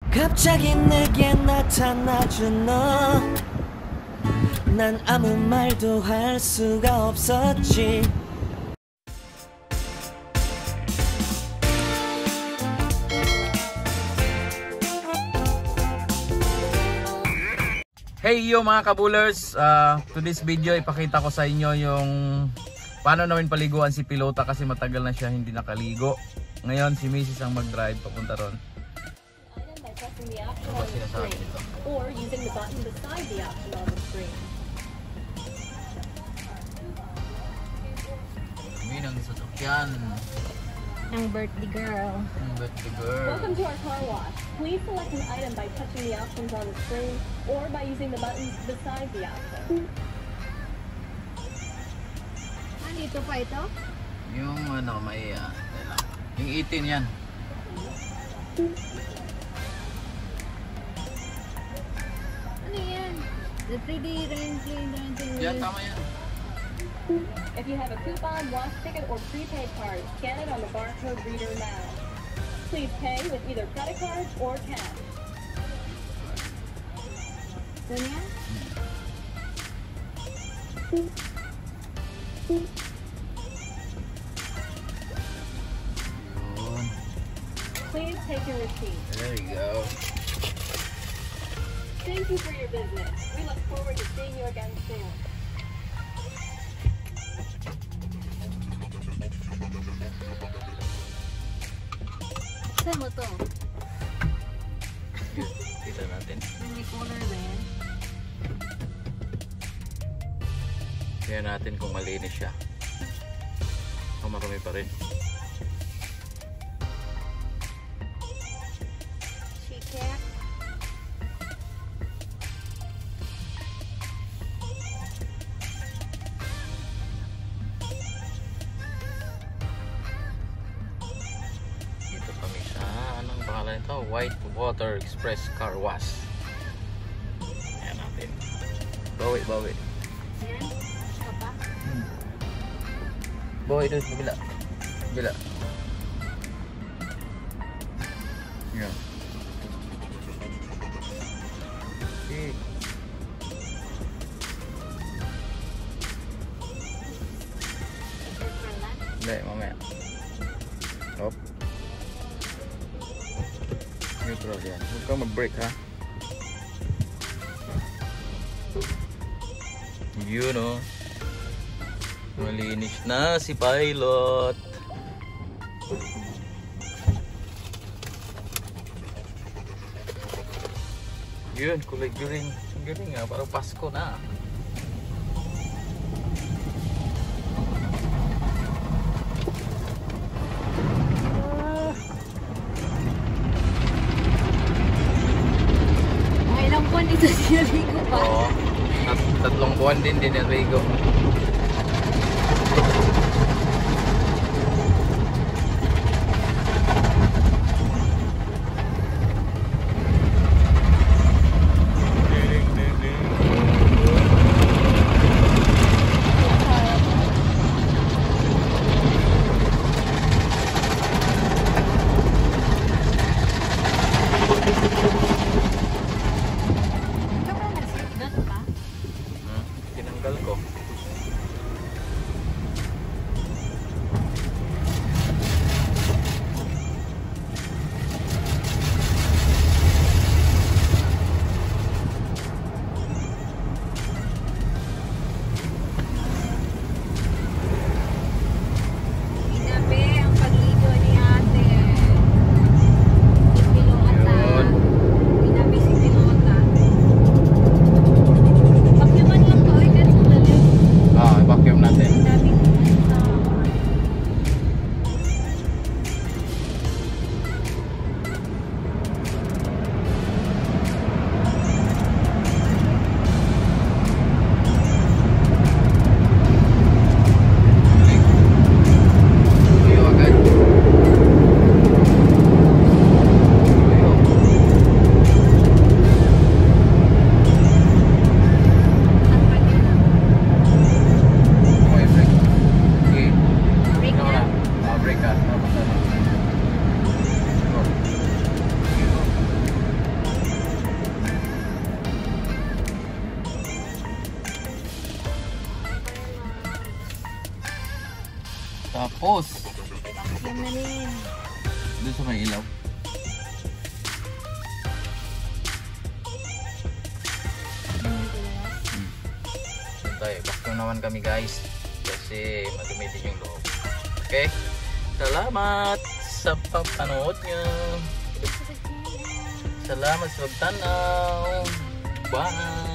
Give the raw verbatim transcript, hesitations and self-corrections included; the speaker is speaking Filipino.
갑자기 내게 나타나준 너 난 아무 말도 할 수가 없었지. Hey yo mga kabulers, uh, to this video ipakita ko sa inyo yung paano namin paliguan si Pilota kasi matagal na siya hindi nakaligo. Ngayon si Missus ang mag-drive papunta ron. Ano ba sinasabi nito? Or using the button beside the option on the screen. May nang sasakyan. Ang birthday girl. Ang birthday girl. Welcome to our car wash. Please select an item by touching the options on the screen or by using the buttons beside the option. Ano ito pa ito? Yung ano may uh, yung eighteen yan. Ano yan? The three D renting, renting. Yan, tama yan. If you have a coupon, wash ticket, or prepaid card, scan it on the barcode reader now. Please pay with either credit card or cash. Ito niya? Yun. Please take your receipt. There you go. Thank you for your business. We look forward to seeing you again soon. Saan mo to? Kita natin. May color ba yan? Tingnan natin kung malinis siya. O marami pa rin. Chicken. Dito kami sa anong pangalan nito? White Water Express Car Wash. Ayan natin. Bawi, bawi. Yan? Ito pa? Bawi doon, bila. Bila. Yan. Okay. Neutral lang? Hindi, mamaya. Hop. Neutral yan. Huwag kang mag-brake ha. Yun o. Malinis na si Pilot. Yun, kulay green. Galing nga, parang Pasko na. Mga ilang buwan ito sinaligo pa? Oo. Tat tatlong buwan din din naligo. Ito ba nag-seatbelt pa? Hmm, tinanggal ko. Tapos, Yan na rin. doon sa may ilaw. Hmm. Tayo, bakto naman kami guys. Kasi madumitin yung loob. Okay? Salamat sa papanood nyo. Salamat sa pagtanaw. Bye!